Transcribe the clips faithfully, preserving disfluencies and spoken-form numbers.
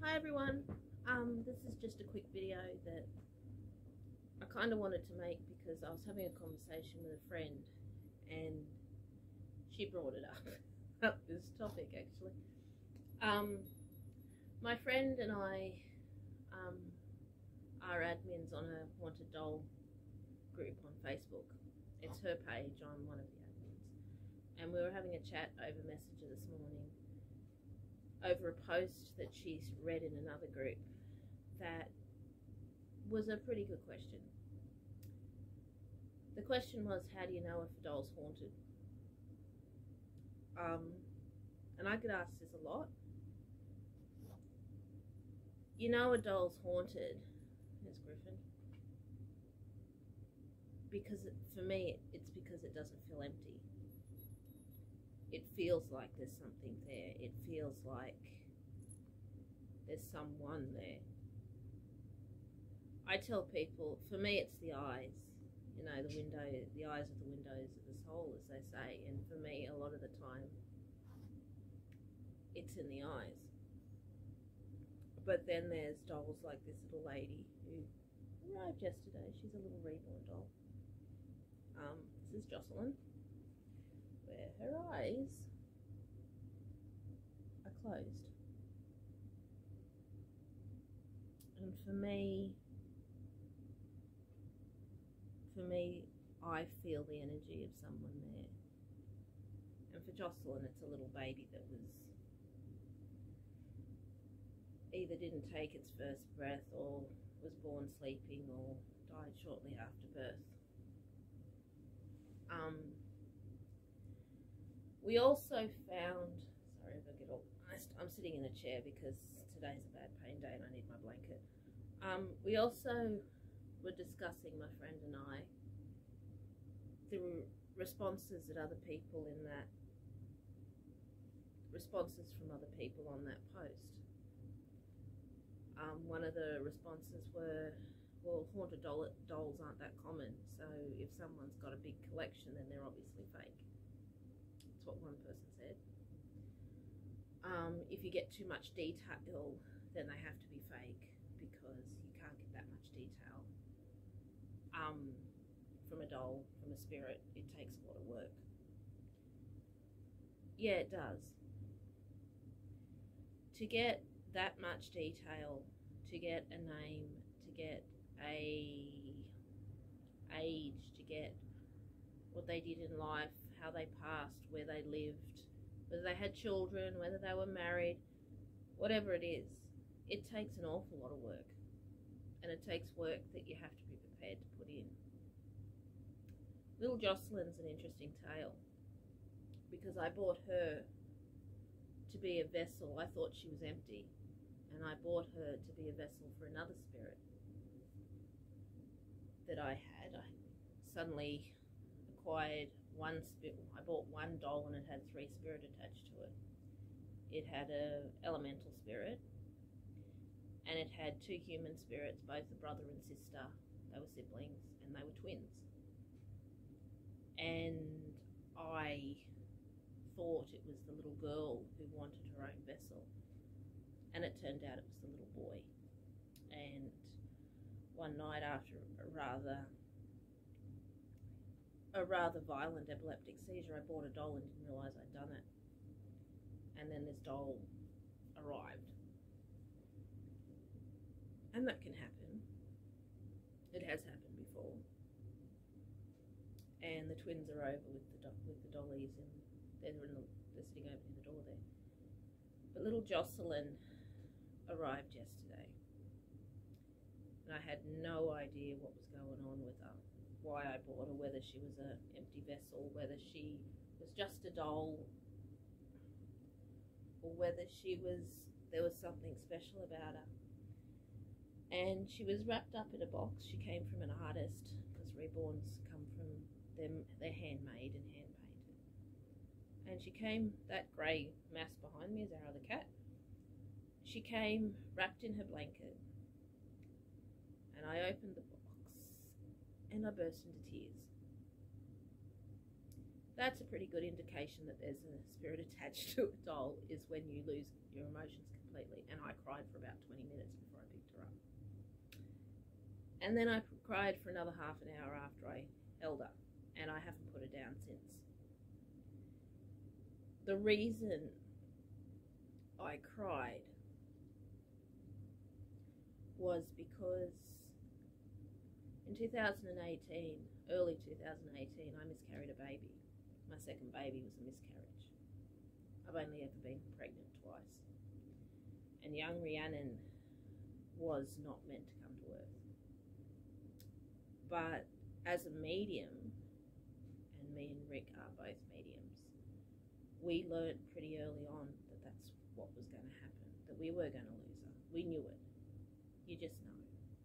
Hi everyone, um, this is just a quick video that I kind of wanted to make because I was having a conversation with a friend and she brought it up, up this topic actually. Um, my friend and I um, are admins on a Wanted Doll group on Facebook. It's her page, I'm one of the admins. And we were having a chat over Messenger this morning over a post that she's read in another group that was a pretty good question. The question was, how do you know if a doll's haunted? Um, and I get asked this a lot. You know a doll's haunted, Miz Griffin, because it, for me, it's because it doesn't feel empty. It feels like there's something there. It feels like there's someone there. I tell people, for me it's the eyes, you know, the window, the eyes are the windows of the soul, as they say, and for me a lot of the time it's in the eyes. But then there's dolls like this little lady who arrived yesterday. She's a little reborn doll. Um, this is Jocelyn, where her eyes are closed. And for me, for me, I feel the energy of someone there. And for Jocelyn, it's a little baby that was either didn't take its first breath or was born sleeping or died shortly after birth. Um, we also found, sorry if I get organised, I'm sitting in a chair because today's a bad pain day and I need my blanket. Um, we also were discussing, my friend and I, the responses that other people in that, responses from other people on that post. Um, one of the responses were, well, haunted doll, dolls aren't that common, so if someone's got a big collection, then they're obviously fake. That's what one person said. Um, if you get too much detail, then they have to be fake because you can't get that much detail. Um, from a doll, from a spirit, it takes a lot of work. Yeah, it does. To get that much detail, to get a name, to get a age, to get what they did in life, how they passed, where they lived, whether they had children, whether they were married, whatever it is, it takes an awful lot of work. And it takes work that you have to be prepared to put in. Little Jocelyn's an interesting tale because I bought her to be a vessel. I thought she was empty, and I bought her to be a vessel for another spirit that I had. I suddenly acquired one spirit. I bought one doll and it had three spirit attached to it. It had a elemental spirit, and it had two human spirits, both a brother and sister. They were siblings and they were twins. And I thought it was the little girl who wanted her own vessel, and it turned out it was the little boy. And one night, after a rather a rather violent epileptic seizure, I bought a doll and didn't realise I'd done it. And then this doll arrived. And that can happen. It has happened before. And the twins are over with the do with the dollies, and they're, in the, they're sitting over near the door there. But little Jocelyn arrived yesterday, and I had no idea what was going on with her, why I bought her, whether she was an empty vessel, whether she was just a doll, or whether she was, there was something special about her. And she was wrapped up in a box. She came from an artist, because reborns come from them, they're handmade and hand painted. And she came, that grey mass behind me is our other cat. She came wrapped in her blanket, and I opened the box and I burst into tears. That's a pretty good indication that there's a spirit attached to a doll, is when you lose your emotions completely. completely, and I cried for about twenty minutes before I picked her up. And then I cried for another half an hour after I held her, and I haven't put her down since. The reason I cried was because in two thousand eighteen, early two thousand eighteen, I miscarried a baby. My second baby was a miscarriage. I've only ever been pregnant twice. And young Rhiannon was not meant to come to earth. But as a medium, and me and Rick are both mediums, we learnt pretty early on that that's what was going to happen, that we were going to lose her. We knew it. You just know.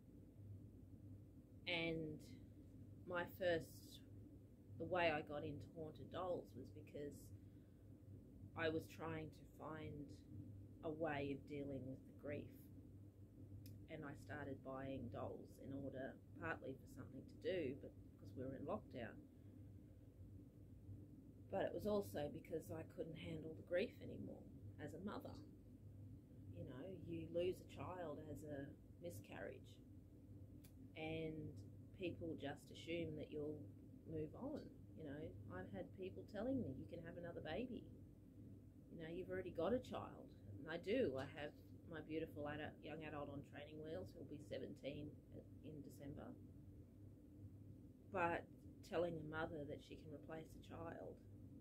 And my first, the way I got into haunted dolls was because I was trying to find a way of dealing with the grief. And I started buying dolls in order, partly for something to do, but because we were in lockdown. But it was also because I couldn't handle the grief anymore as a mother. You know, you lose a child as a miscarriage, and people just assume that you'll move on. You know, I've had people telling me, you can have another baby. You know, you've already got a child. And I do. I have my beautiful adult, young adult on training wheels who'll be seventeen in December. But telling a mother that she can replace a child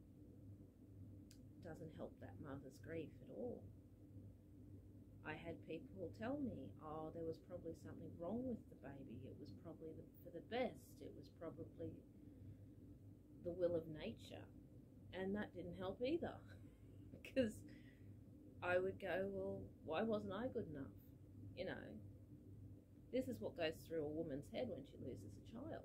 doesn't help that mother's grief at all. I had people tell me, oh, there was probably something wrong with the baby. It was probably the, for the best. It was probably the will of nature. And that didn't help either. Because I would go, well, why wasn't I good enough? You know, this is what goes through a woman's head when she loses a child.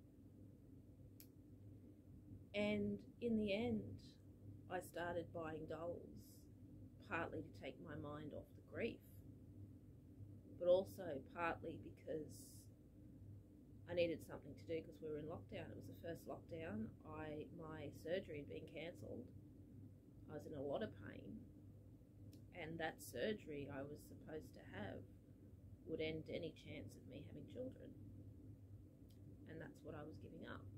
And in the end, I started buying dolls, partly to take my mind off the grief, but also partly because I needed something to do because we were in lockdown. It was the first lockdown. I my surgery had been cancelled. I was in a lot of pain, and that surgery I was supposed to have would end any chance of me having children, and that's what I was giving up.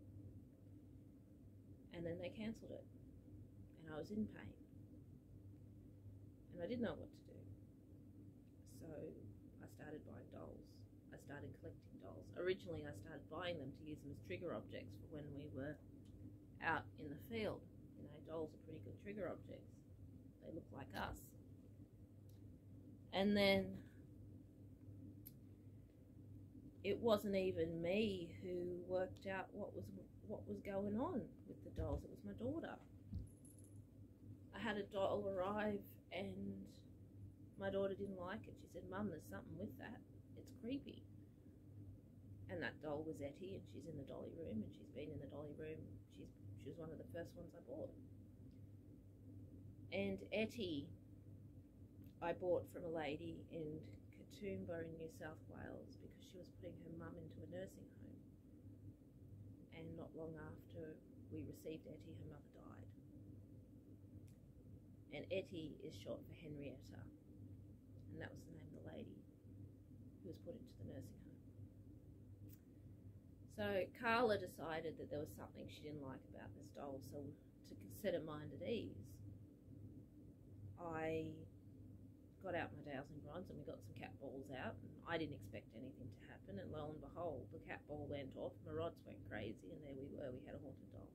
And then they cancelled it, and I was in pain, and I didn't know what to do. So I started buying dolls. I started collecting dolls. Originally I started buying them to use them as trigger objects for when we were out in the field. You know, dolls are pretty good trigger objects. They look like us. And then it wasn't even me who worked out what was what was going on with the dolls. It was my daughter. I had a doll arrive and my daughter didn't like it. She said, Mum, there's something with that. It's creepy. And that doll was Etty, and she's in the dolly room, and she's been in the dolly room. She's, she was one of the first ones I bought. And Etty, I bought from a lady in Katoomba in New South Wales because she was putting her mum into a nursing home. And not long after we received Etty, her mother died. And Etty is short for Henrietta. And that was the name of the lady who was put into the nursing home. So Carla decided that there was something she didn't like about this doll, so to set her mind at ease, I got out my dowels and bronze and we got some cat balls out, and I didn't expect anything to happen, and lo and behold, the cat ball went off, my rods went crazy, and there we were, we had a haunted doll.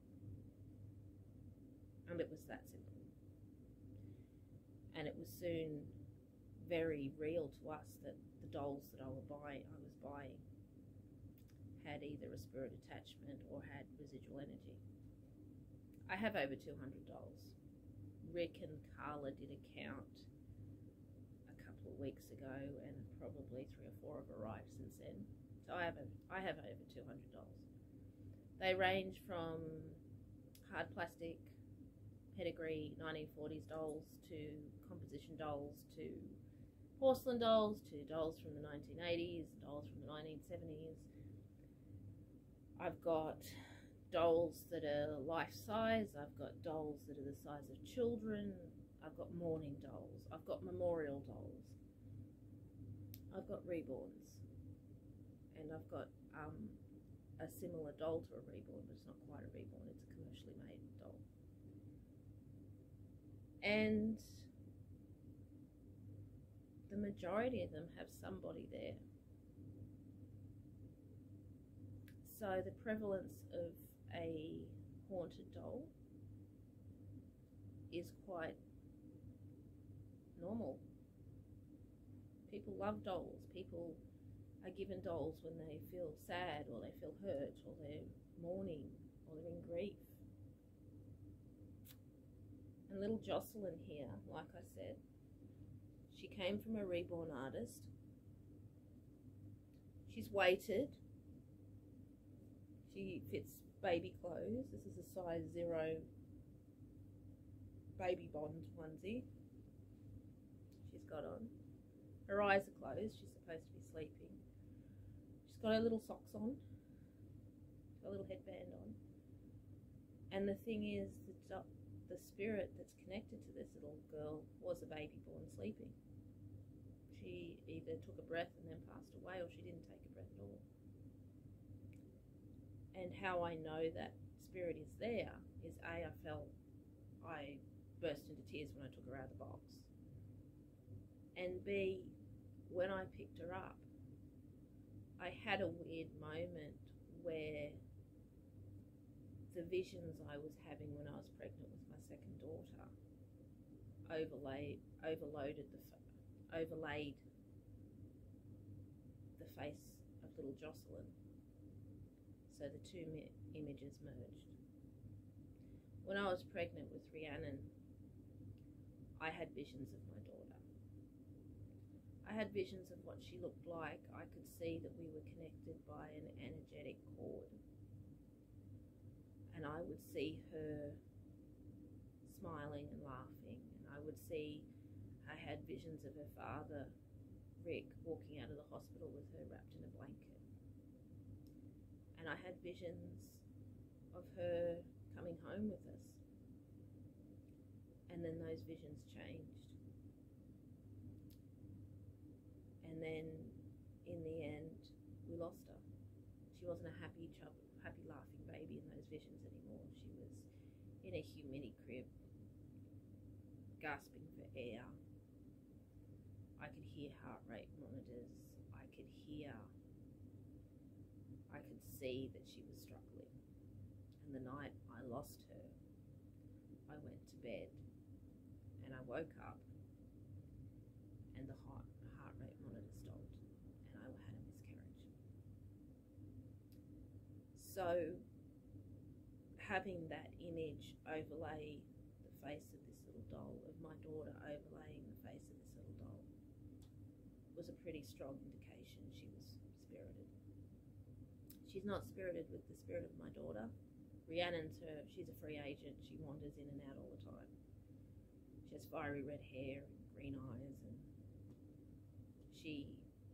And it was that simple. And it was soon very real to us that the dolls that I were buying, I was buying had either a spirit attachment or had residual energy. I have over two hundred dolls. Rick and Carla did a count a couple of weeks ago, and probably three or four have arrived since then. So I have a, I have over two hundred dolls. They range from hard plastic, pedigree, nineteen forties dolls to composition dolls to porcelain dolls to dolls from the nineteen eighties, dolls from the nineteen seventies. I've got dolls that are life-size. I've got dolls that are the size of children. I've got mourning dolls, I've got memorial dolls, I've got reborns, and I've got um, a similar doll to a reborn, but it's not quite a reborn, it's a commercially made doll. And the majority of them have somebody there. So the prevalence of a haunted doll is quite normal. People love dolls. People are given dolls when they feel sad, or they feel hurt, or they're mourning, or they're in grief. And little Jocelyn here, like I said, she came from a reborn artist. She's weighted. She fits baby clothes. This is a size zero baby bond onesie she's got on. Her eyes are closed. She's supposed to be sleeping. She's got her little socks on, a little headband on. And the thing is, the, the spirit that's connected to this little girl was a baby born sleeping. She either took a breath and then passed away, or she didn't take a breath at all. And how I know that spirit is there is A, I felt, I burst into tears when I took her out of the box. And B, when I picked her up, I had a weird moment where the visions I was having when I was pregnant with my second daughter overlaid, overloaded the, overlaid the face of little Jocelyn. So the two images merged. When I was pregnant with Rhiannon, I had visions of my daughter. I had visions of what she looked like. I could see that we were connected by an energetic cord. And I would see her smiling and laughing. And I would see, I had visions of her father, Rick, walking out of the hospital with her wrapped in a blanket. And I had visions of her coming home with us. And then those visions changed. And then in the end, we lost her. She wasn't a happy, happy laughing baby in those visions anymore. She was in a humidity crib, gasping for air. I could hear heart rate monitors. I could hear I could see that she was struggling. And the night I lost her, I went to bed and I woke up and the heart, heart rate monitor stopped and I had a miscarriage. So having that image overlay the face of this little doll, of my daughter overlaying the face of this little doll, was a pretty strong indication she was spirited. She's not spirited with the spirit of my daughter. Rhiannon's her, she's a free agent. She wanders in and out all the time. She has fiery red hair and green eyes, and she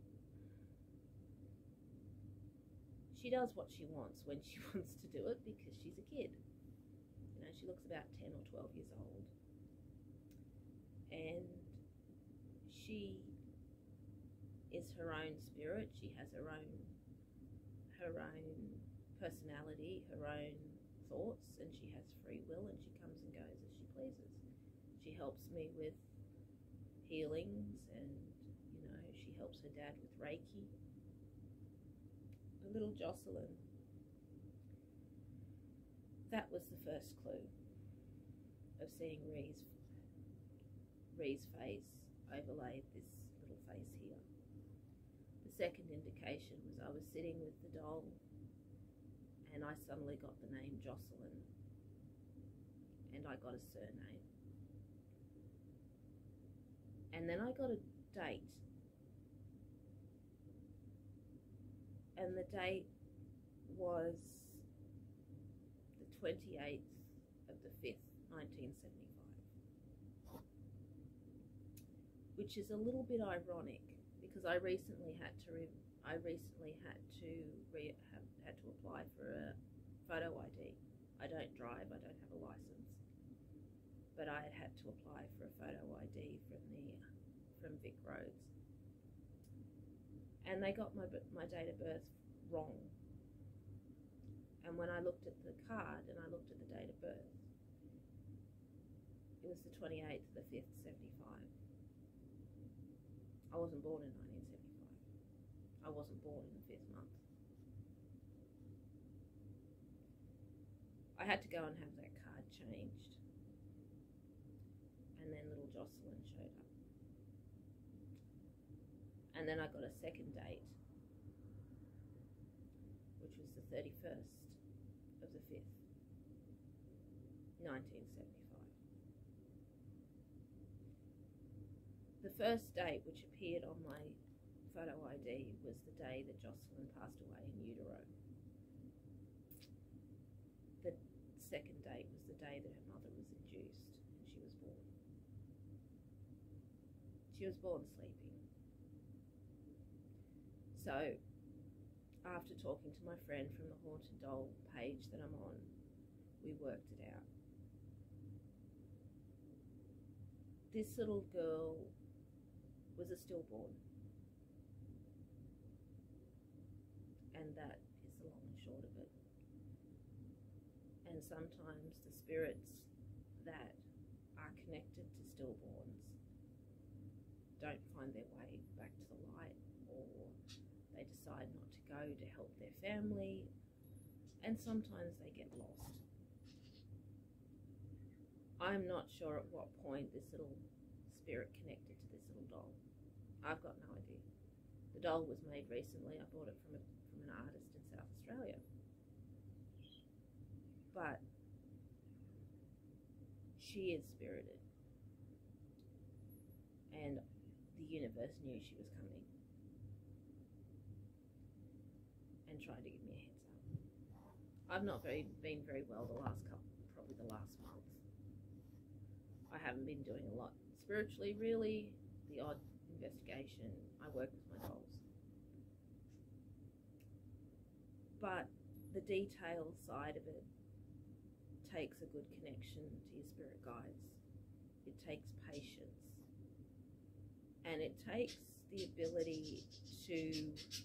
she does what she wants when she wants to do it, because she's a kid. You know, she looks about ten or twelve years old. And she is her own spirit. She has her own her own personality, her own thoughts, and she has free will, and she comes and goes as she pleases. She helps me with healings, and you know, she helps her dad with Reiki. The little Jocelyn, that was the first clue of seeing Ree's Ree's face overlaid this little face here. The second indication was I was sitting with the doll and I suddenly got the name Jocelyn, and I got a surname. And then I got a date. And the date was the twenty-eighth of the fifth, nineteen seventy-five. Which is a little bit ironic, because I recently had to re I recently had to re have, had to apply for a photo I D. I don't drive, I don't have a license, but I had had to apply for a photo I D from the from Vic Roads, and they got my my date of birth wrong. And when I looked at the card and I looked at the date of birth, it was the twenty-eighth of the fifth, seventy-five. I wasn't born in nineteen seventy-five. I wasn't born in the fifth month. I had to go and have that card changed. And then little Jocelyn showed up. And then I got a second date, which was the thirty-first of the fifth, nineteen seventy-five. The first date which appeared on my photo I D was the day that Jocelyn passed away in utero. The second date was the day that her mother was induced and she was born. She was born sleeping. So, after talking to my friend from the Haunted Doll page that I'm on, we worked it out. This little girl was a stillborn. And that is the long and short of it. And sometimes the spirits that are connected to stillborns don't find their way back to the light, or they decide not to go to help their family, and sometimes they get lost. I'm not sure at what point this little spirit connected to this little doll. I've got no idea. The doll was made recently. I bought it from, a, from an artist in South Australia. But she is spirited. And the universe knew she was coming and tried to give me a heads up. I've not very, been very well the last couple, probably the last month. I haven't been doing a lot spiritually, really. The odd investigation. I work with my dolls. But the detail side of it takes a good connection to your spirit guides. It takes patience. And it takes the ability to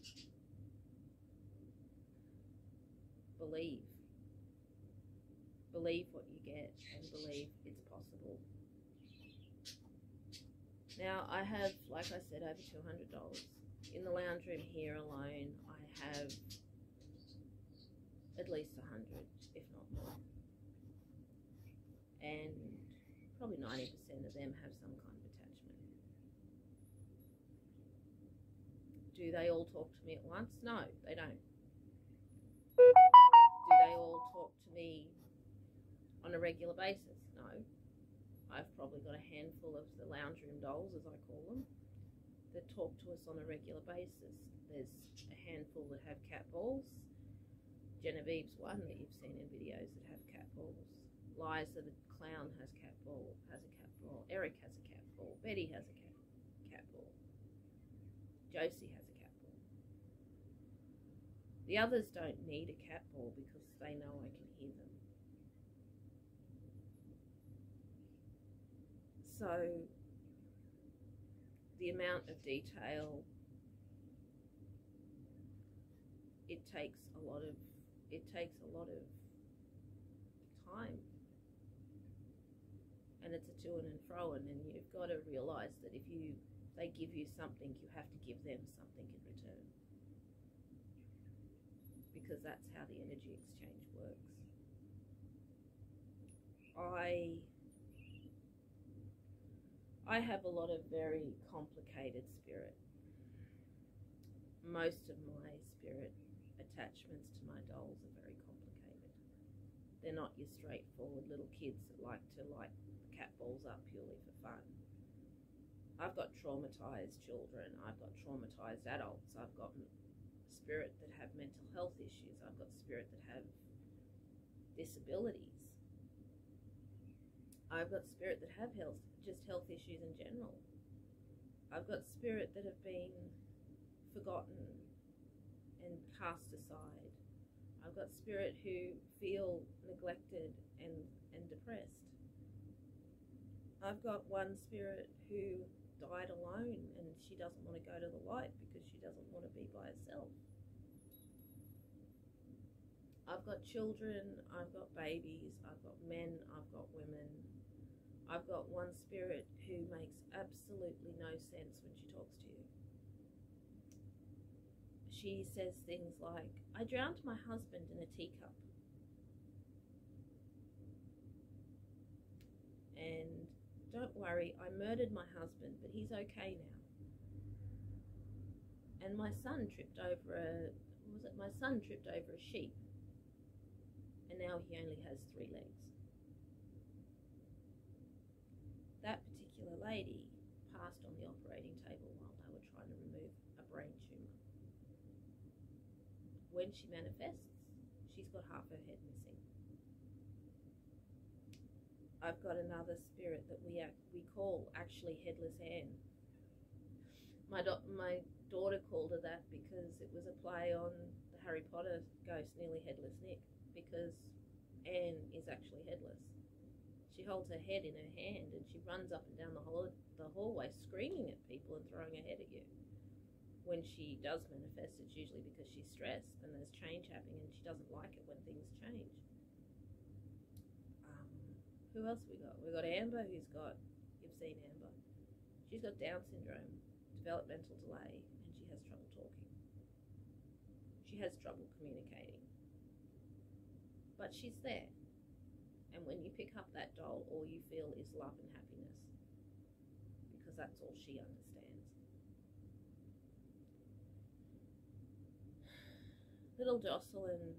believe. Believe what you get and believe it's possible. Now, I have, like I said, over two hundred dollars. In the lounge room here alone, I have at least one hundred, if not more. And probably ninety percent of them have some kind of attachment. Do they all talk to me at once? No, they don't. Do they all talk to me on a regular basis? No. I've probably got a handful of the lounge room dolls, as I call them, that talk to us on a regular basis. There's a handful that have cat balls. Genevieve's one that you've seen in videos that have cat balls. Liza the clown has cat ball, has a cat ball. Eric has a cat ball. Betty has a cat, cat ball. Josie has a cat ball. The others don't need a cat ball because they know I can hear them. So the amount of detail, it takes a lot of it takes a lot of time, and it's a to and fro, and then you've got to realize that if you they give you something, you have to give them something in return, because that's how the energy exchange works. I I have a lot of very complicated spirit. Most of my spirit attachments to my dolls are very complicated. They're not your straightforward little kids that like to light cat balls up purely for fun. I've got traumatized children. I've got traumatized adults. I've got spirit that have mental health issues. I've got spirit that have disabilities. I've got spirit that have health, just health issues in general. I've got spirit that have been forgotten and cast aside. I've got spirit who feel neglected and, and depressed. I've got one spirit who died alone and she doesn't want to go to the light because she doesn't want to be by herself. I've got children, I've got babies, I've got men, I've got women. I've got one spirit who makes absolutely no sense when she talks to you. She says things like, I drowned my husband in a teacup. And don't worry, I murdered my husband, but he's okay now. And my son tripped over a, what was it? My son tripped over a sheep. And now he only has three legs. That particular lady passed on the operating table while they were trying to remove a brain tumour. When she manifests, she's got half her head missing. I've got another spirit that we act, we call actually Headless Anne. My, do my daughter called her that because it was a play on the Harry Potter ghost, Nearly Headless Nick, because Anne is actually headless. She holds her head in her hand and she runs up and down the, hall the hallway screaming at people and throwing her head at you. When she does manifest, it's usually because she's stressed and there's change happening and she doesn't like it when things change. Um, who else have we got? We've got Amber, who's got, you've seen Amber. She's got Down syndrome, developmental delay, and she has trouble talking. She has trouble communicating. But she's there. And when you pick up that doll, all you feel is love and happiness, because that's all she understands. Little Jocelyn,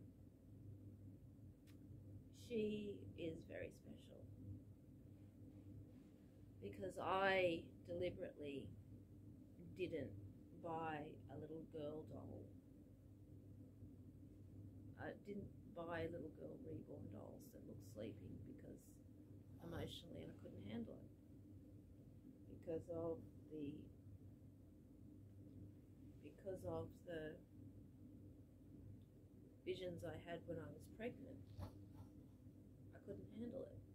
she is very special, because I deliberately didn't buy a little girl doll. I didn't buy little girl reborn dolls that look sleeping because emotionally I couldn't handle it, because of the because of the visions I had when I was pregnant. I couldn't handle it,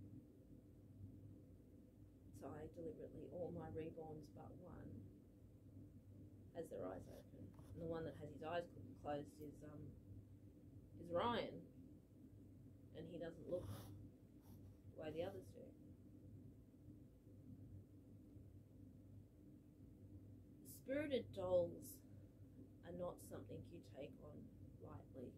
so I deliberately, all my reborns but one has their eyes open, and the one that has his eyes closed is um is Ryan, and he doesn't look the way the others do. Spirited dolls are not something you take on lightly.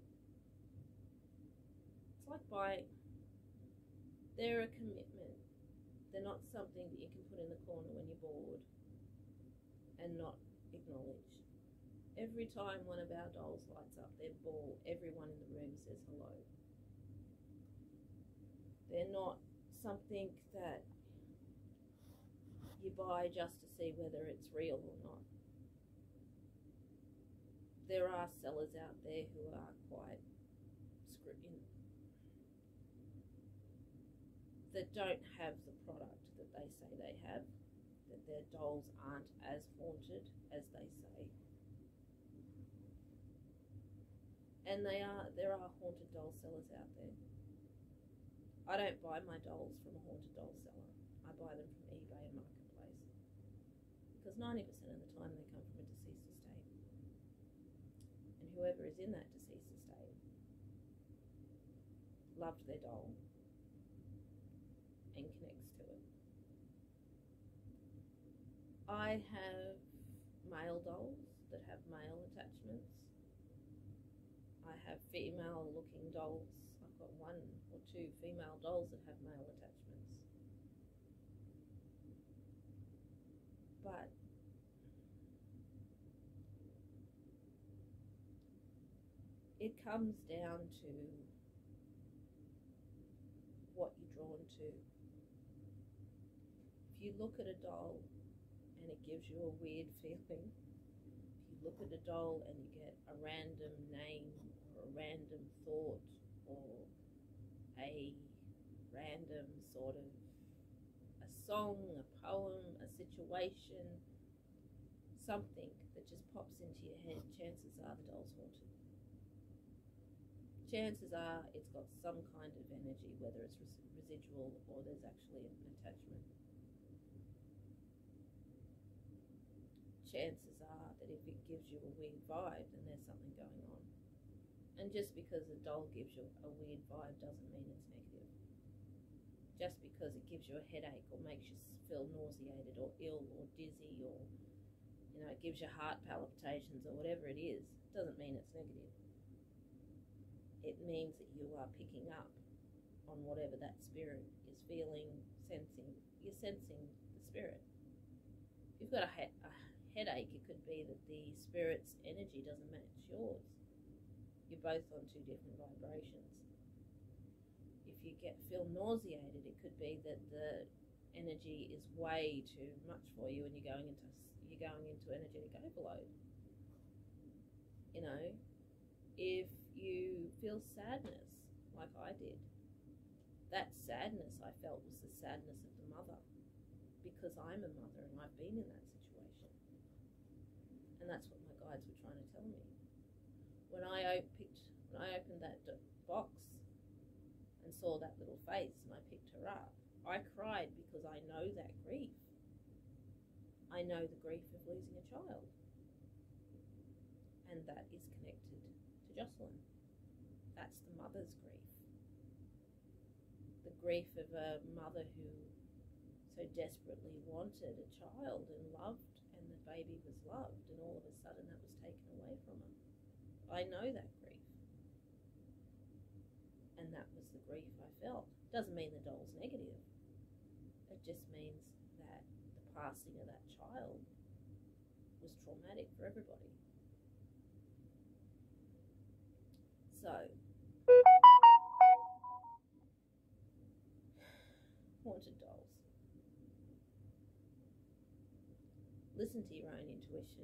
It's like buying, they're a commitment. They're not something that you can put in the corner when you're bored and not acknowledge. Every time one of our dolls lights up their ball, everyone in the room says hello. They're not something that you buy just to see whether it's real or not. There are sellers out there who are quite screwed, that don't have the product that they say they have, that their dolls aren't as haunted as they say. And they are, there are haunted doll sellers out there. I don't buy my dolls from a haunted doll seller. I buy them from eBay and Marketplace, because ninety percent of the time they come from a deceased estate. And whoever is in that deceased estate loved their doll and connects to it. I have male dolls that have male attachments. I have female looking dolls. I've got one or two female dolls that have male attachments. But it comes down to what you're drawn to. If you look at a doll and it gives you a weird feeling, if you look at a doll and you get a random name, a random thought, or a random sort of a song, a poem, a situation, something that just pops into your head, chances are the doll's haunted. Chances are it's got some kind of energy, whether it's res residual or there's actually an attachment. chances are that if it gives you a weird vibe, then there's something going on. And just because a doll gives you a weird vibe doesn't mean it's negative. Just because it gives you a headache or makes you feel nauseated or ill or dizzy, or, you know, it gives you heart palpitations or whatever it is, doesn't mean it's negative. It means that you are picking up on whatever that spirit is feeling, sensing. You're sensing the spirit. If you've got a, he- a headache, it could be that the spirit's energy doesn't match yours. You're both on two different vibrations. If you get feel nauseated, it could be that the energy is way too much for you, and you're going into you're going into energetic overload. You know, if you feel sadness, like I did, that sadness I felt was the sadness of the mother, because I'm a mother and I've been in that situation. And that's what my guides were trying to tell me. When I picked, when I opened that box and saw that little face and I picked her up, I cried because I know that grief. I know the grief of losing a child. And that is connected to Jocelyn. That's the mother's grief. The grief of a mother who so desperately wanted a child and loved, and the baby was loved, and all of a sudden that was taken away from her. I know that grief. And that was the grief I felt. Doesn't mean the doll's negative. It just means that the passing of that child was traumatic for everybody. So, haunted dolls. Listen to your own intuition.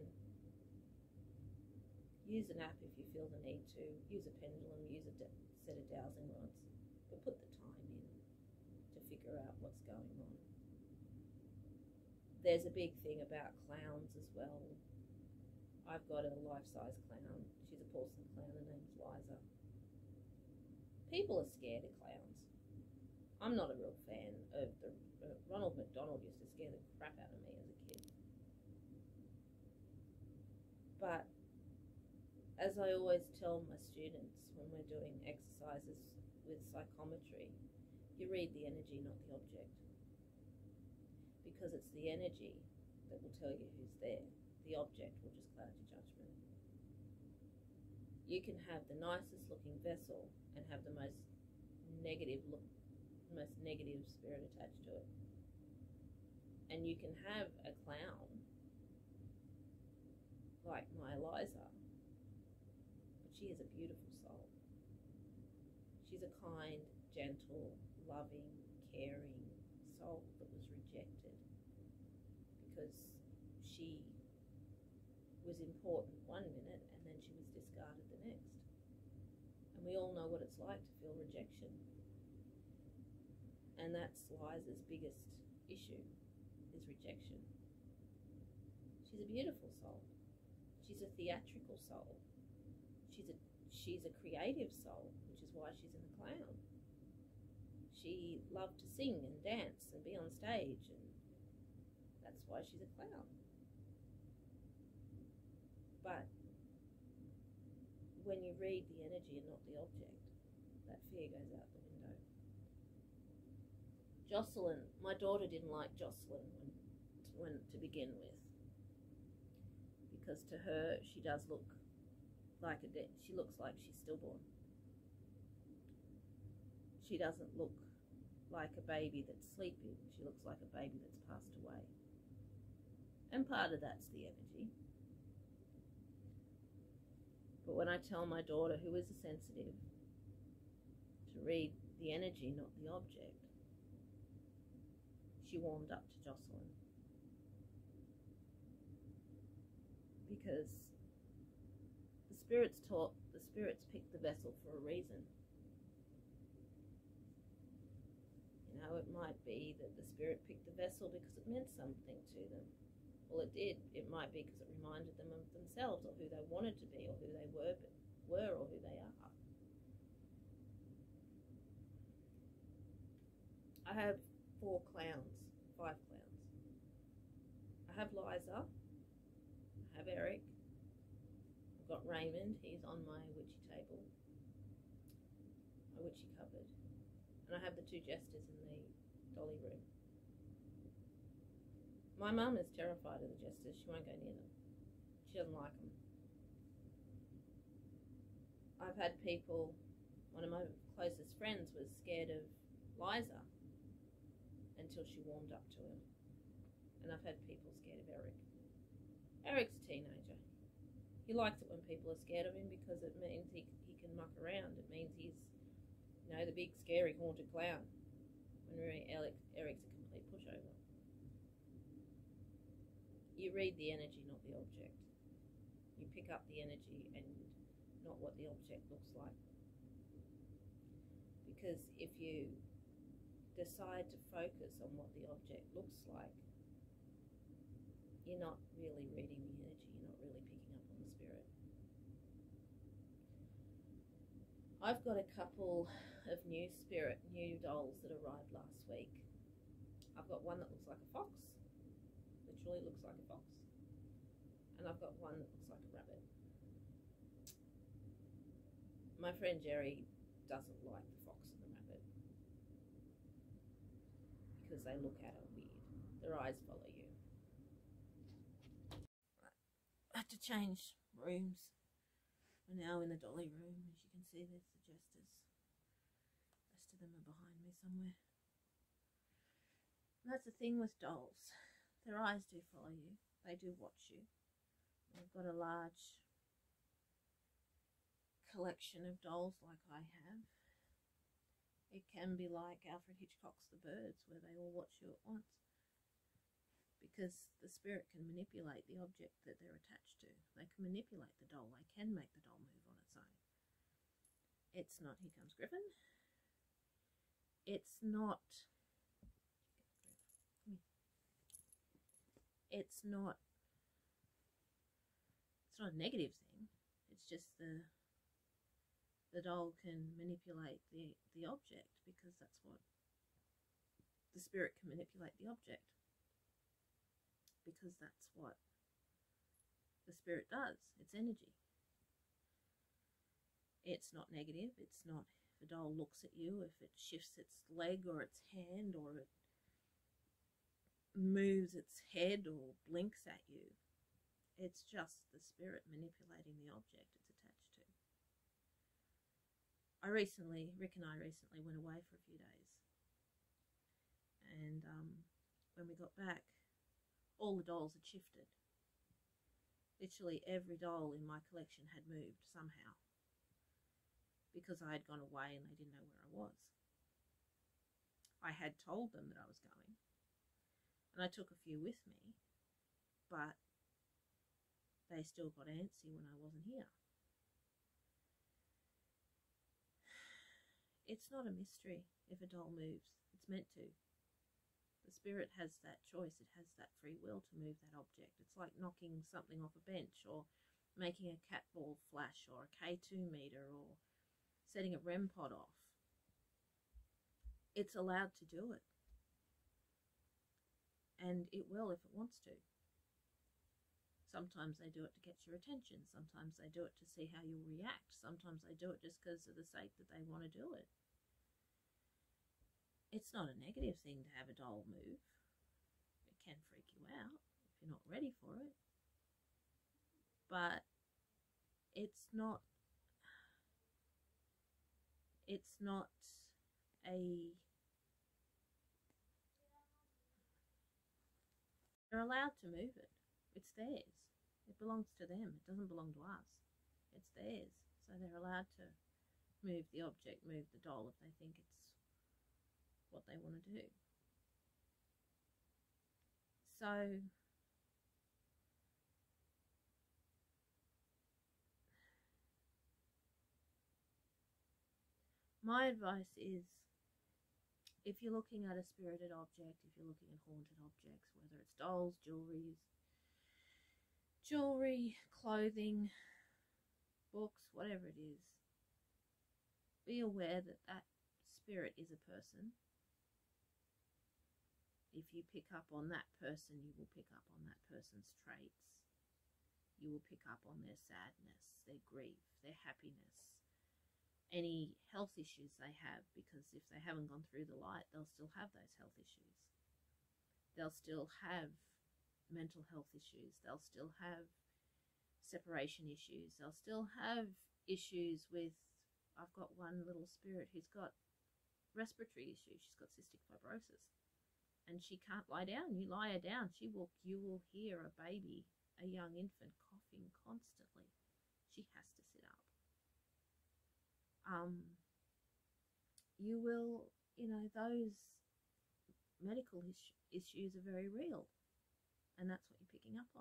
Use an app if you feel the need to. Use a pendulum, use a set of dowsing rods. But put the time in to figure out what's going on. There's a big thing about clowns as well. I've got a life-size clown. She's a porcelain clown. Her name's Liza. People are scared of clowns. I'm not a real fan of the... Uh, Ronald McDonald used to scare the crap out of me as a kid. But as I always tell my students when we're doing exercises with psychometry, you read the energy, not the object. Because it's the energy that will tell you who's there. The object will just cloud your judgment. You can have the nicest looking vessel and have the most negative look, most negative spirit attached to it. And you can have a clown like my Eliza, but she is a beautiful soul. She's a kind, gentle, loving, caring soul that was rejected because she was important one minute and then she was discarded the next. And we all know what it's like to feel rejection. And that's Liza's biggest issue, is rejection. She's a beautiful soul. She's a theatrical soul. She's a she's a creative soul, which is why she's in the clown. She loved to sing and dance and be on stage, and that's why she's a clown. But when you read the energy and not the object, that fear goes out the window. Jocelyn, my daughter didn't like Jocelyn when, when to begin with, because to her she does look like a de- she looks like she's stillborn. She doesn't look like a baby that's sleeping. She looks like a baby that's passed away. And part of that's the energy. But when I tell my daughter, who is a sensitive, to read the energy, not the object, she warmed up to Jocelyn. Because the spirits taught, the spirits picked the vessel for a reason. You know, it might be that the spirit picked the vessel because it meant something to them. Well, it did. It might be because it reminded them of themselves, or who they wanted to be, or who they were, were or who they are. I have four clowns, five clowns. I have Liza, Eric. I've got Raymond, he's on my witchy table, my witchy cupboard. And I have the two jesters in the dolly room. My mum is terrified of the jesters. She won't go near them. She doesn't like them. I've had people, one of my closest friends was scared of Liza until she warmed up to her. And I've had people scared of Eric. Eric's a teenager. He likes it when people are scared of him because it means he, he can muck around. It means he's, you know, the big scary haunted clown. When really Eric, Eric's a complete pushover. You read the energy, not the object. You pick up the energy and not what the object looks like. Because if you decide to focus on what the object looks like, you're not really reading the energy, you're not really picking up on the spirit. I've got a couple of new spirit, new dolls that arrived last week. I've got one that looks like a fox, literally looks like a fox, and I've got one that looks like a rabbit. My friend Jerry doesn't like the fox and the rabbit because they look at her weird. Their eyes follow you. I had to change rooms. We're now in the dolly room. As you can see, there's the jesters. The rest of them are behind me somewhere. And that's the thing with dolls. Their eyes do follow you. They do watch you. I've got a large collection of dolls like I have. It can be like Alfred Hitchcock's The Birds, where they all watch you at once. Because the spirit can manipulate the object that they're attached to. They can manipulate the doll. They can make the doll move on its own. It's not, here comes Griffin. It's not, it's not, it's not a negative thing. It's just the, the doll can manipulate the, the object, because that's what, the spirit can manipulate the object. Because that's what the spirit does. It's energy. It's not negative. It's not, if a doll looks at you, if it shifts its leg or its hand, or it moves its head or blinks at you. It's just the spirit manipulating the object it's attached to. I recently, Rick and I recently went away for a few days. And um, when we got back, all the dolls had shifted. Literally every doll in my collection had moved somehow, because I had gone away and they didn't know where I was. I had told them that I was going, and I took a few with me, but they still got antsy when I wasn't here. It's not a mystery if a doll moves. It's meant to. The spirit has that choice. It has that free will to move that object. It's like knocking something off a bench, or making a cat ball flash, or a K two meter, or setting a R E M pod off. It's allowed to do it. And it will if it wants to. Sometimes they do it to get your attention. Sometimes they do it to see how you'll react. Sometimes they do it just because of the sake that they want to do it. It's not a negative thing to have a doll move. It can freak you out if you're not ready for it. But it's not, it's not a, they're allowed to move it. It's theirs. It belongs to them. It doesn't belong to us. It's theirs. So they're allowed to move the object, move the doll if they think it's what they want to do. So my advice is, if you're looking at a spirited object, if you're looking at haunted objects, whether it's dolls, jewelry, jewelry, clothing, books, whatever it is, be aware that that spirit is a person. If you pick up on that person, you will pick up on that person's traits. You will pick up on their sadness, their grief, their happiness, any health issues they have, because if they haven't gone through the light, they'll still have those health issues. They'll still have mental health issues. They'll still have separation issues. They'll still have issues with, I've got one little spirit who's got respiratory issues. She's got cystic fibrosis and she can't lie down. You lie her down, she will, you will hear a baby, a young infant, coughing constantly. She has to sit up. Um, you will, you know, those medical is issues are very real, and that's what you're picking up on.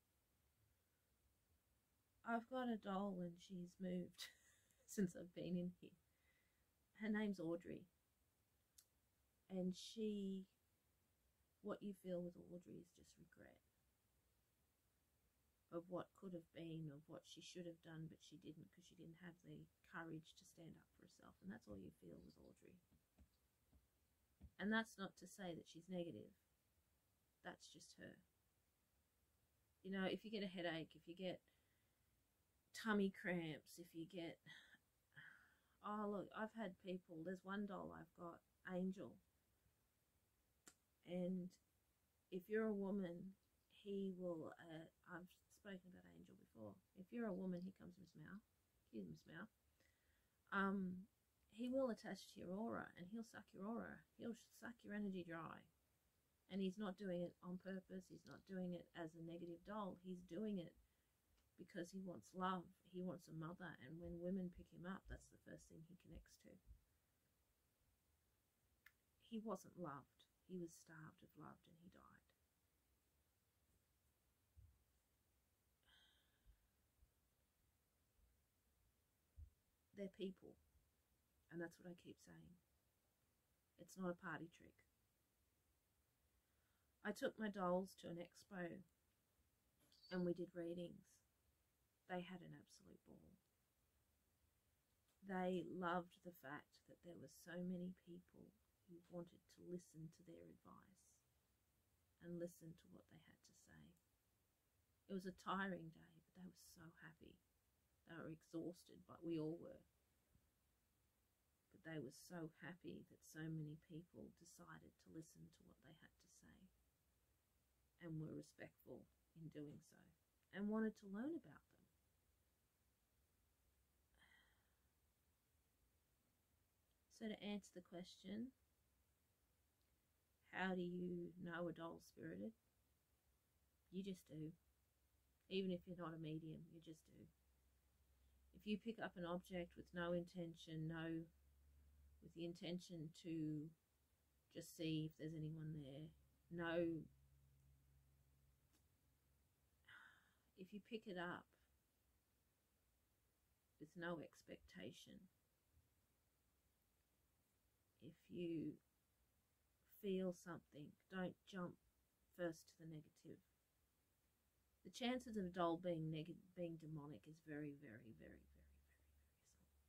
I've got a doll and she's moved since I've been in here. Her name's Audrey, and she, what you feel with Audrey is just regret of what could have been, of what she should have done but she didn't, because she didn't have the courage to stand up for herself, and that's all you feel with Audrey. And that's not to say that she's negative. That's just her. You know, if you get a headache, if you get tummy cramps, if you get, oh look, I've had people, there's one doll I've got, Angel, and if you're a woman, he will, uh, I've spoken about Angel before, if you're a woman, he comes in his mouth, excuse me, his mouth, um, he will attach to your aura, and he'll suck your aura, he'll suck your energy dry. And he's not doing it on purpose, he's not doing it as a negative doll, he's doing it because he wants love, he wants a mother, and when women pick him up, that's the first thing he connects to. He wasn't loved, he was starved of love, and he died. They're people, and that's what I keep saying. It's not a party trick. I took my dolls to an expo and we did readings. They had an absolute ball. They loved the fact that there were so many people who wanted to listen to their advice and listen to what they had to say. It was a tiring day, but they were so happy. They were exhausted, but we all were. But they were so happy that so many people decided to listen to what they had to say and were respectful in doing so and wanted to learn about them. So to answer the question, how do you know a doll's spirited? You just do. Even if you're not a medium, you just do. If you pick up an object with no intention, no, with the intention to just see if there's anyone there, no, if you pick it up with no expectation, if you feel something, don't jump first to the negative. The chances of a doll being negative, being demonic is very, very, very, very, very, very small.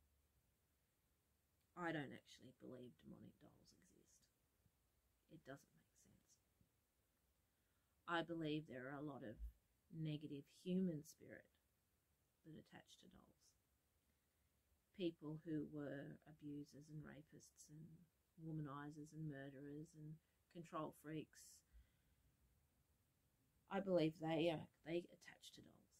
I don't actually believe demonic dolls exist. It doesn't make sense. I believe there are a lot of negative human spirit that attach to dolls. People who were abusers and rapists and womanizers and murderers and control freaks, I believe they are, they attach to dolls.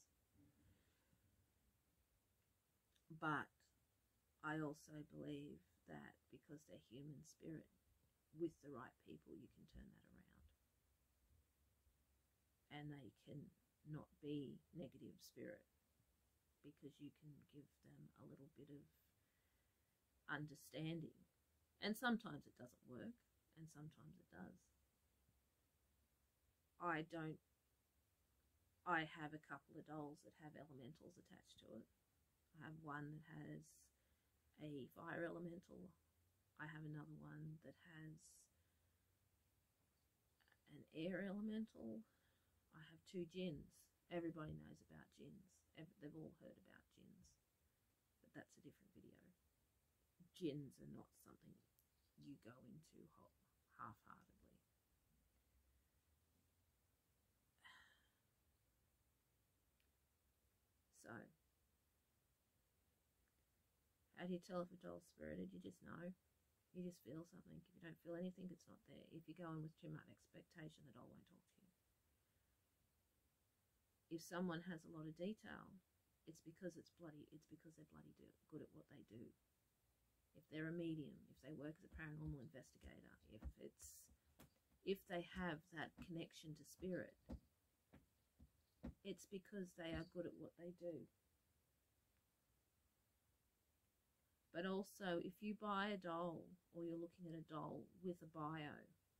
But I also believe that because they're human spirit, with the right people, you can turn that around. And they can not be negative spirit, because you can give them a little bit of understanding. And sometimes it doesn't work, and sometimes it does. I don't I have a couple of dolls that have elementals attached to it. I have one that has a fire elemental. I have another one that has an air elemental. I have two jinns. Everybody knows about jinns. They've all heard about jinns. But that's a different video. Jinns are not something you go into half-heartedly. How do you tell if a doll's spirited? You just know. You just feel something. If you don't feel anything, it's not there. If you go in with too much expectation, the doll won't talk to you. If someone has a lot of detail, it's because it's bloody. It's because they're bloody do, good at what they do. If they're a medium, if they work as a paranormal investigator, if it's if they have that connection to spirit, it's because they are good at what they do. But also, if you buy a doll or you're looking at a doll with a bio,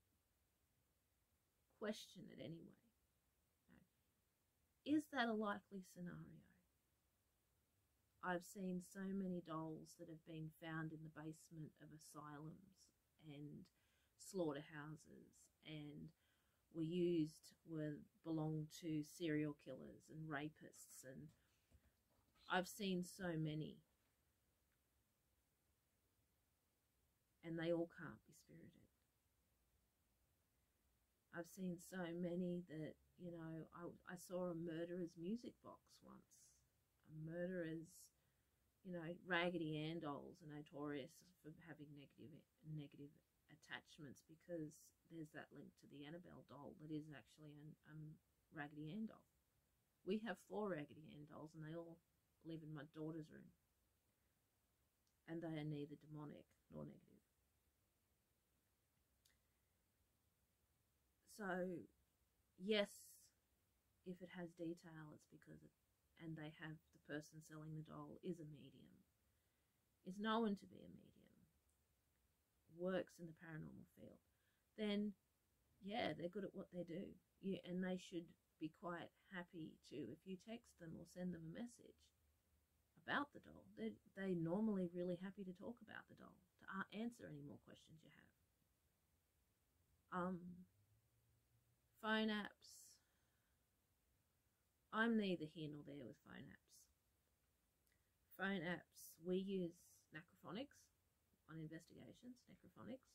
question it anyway. Is that a likely scenario? I've seen so many dolls that have been found in the basement of asylums and slaughterhouses and were used, were belonged to serial killers and rapists, and I've seen so many. And they all can't be spirited. I've seen so many that, you know, I, I saw a murderer's music box once. A murderer's, you know, Raggedy Ann dolls are notorious for having negative negative attachments because there's that link to the Annabelle doll that is actually a um, Raggedy Ann doll. We have four Raggedy Ann dolls and they all live in my daughter's room. And they are neither demonic nor negative. So, yes, if it has detail, it's because it, and they have the person selling the doll is a medium, is known to be a medium, works in the paranormal field, then, yeah, they're good at what they do. Yeah, and they should be quite happy to, if you text them or send them a message about the doll, they they normally really happy to talk about the doll, to answer any more questions you have. Um... Phone apps. I'm neither here nor there with phone apps. Phone apps, we use necrophonics on investigations, necrophonics.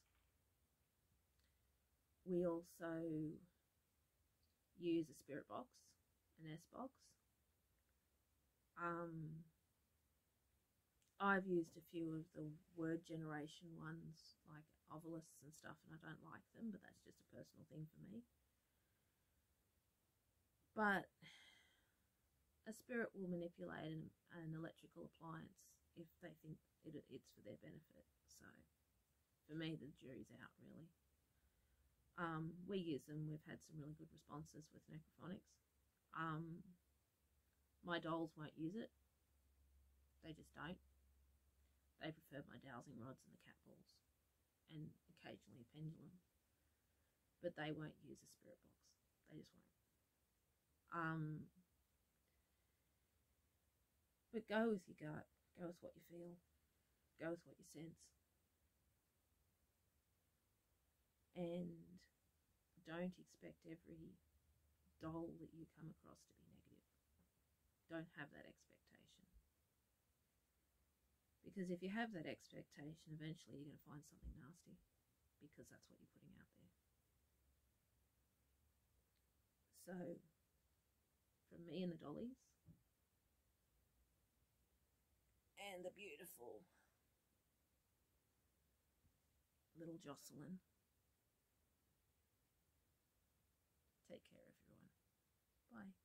We also use a spirit box, an S box. Um, I've used a few of the word generation ones, like ovulists and stuff, and I don't like them, but that's just a personal thing for me. But a spirit will manipulate an, an electrical appliance if they think it, it's for their benefit. So for me, the jury's out, really. Um, we use them. We've had some really good responses with necrophonics. Um, my dolls won't use it. They just don't. They prefer my dowsing rods and the cat balls and occasionally a pendulum. But they won't use a spirit box. They just won't. Um, but go with your gut, go with what you feel, go with what you sense, and don't expect every doll that you come across to be negative. Don't have that expectation, because if you have that expectation, eventually you're going to find something nasty, because that's what you're putting out there. So from me and the dollies, and the beautiful little Jocelyn, take care, everyone. Bye.